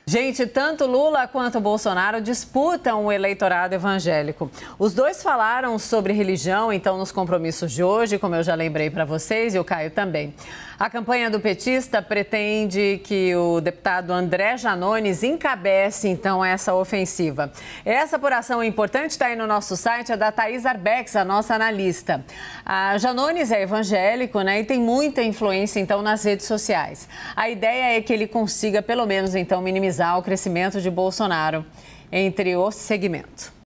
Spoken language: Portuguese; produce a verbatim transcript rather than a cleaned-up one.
Gente, tanto Lula quanto Bolsonaro disputam o eleitorado evangélico. Os dois falaram sobre religião, então, nos compromissos de hoje, como eu já lembrei para vocês, e o Caio também. A campanha do petista pretende que o deputado André Janones encabece, então, essa ofensiva. Essa apuração importante está aí no nosso site, é da Thaís Arbex, a nossa analista. A Janones é evangélico, né, e tem muita influência, então, nas redes sociais. A ideia é que ele consiga, pelo menos, então, minimizar o crescimento de Bolsonaro entre o segmento.